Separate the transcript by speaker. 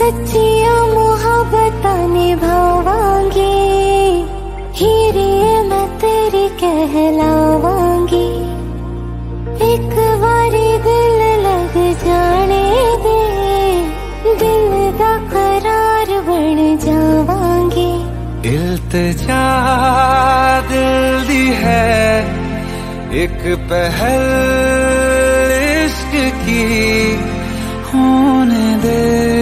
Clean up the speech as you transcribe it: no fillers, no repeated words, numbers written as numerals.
Speaker 1: सच्चियां मुहब्बतां निभावांगी, हीरे मैं तेरी कहलावांगी। एक बारी दिल लग जाने दे, दिल दा करार बन जावांगी।
Speaker 2: इल्तिजा दिल दी है एक पहल इश्क की, होने दे।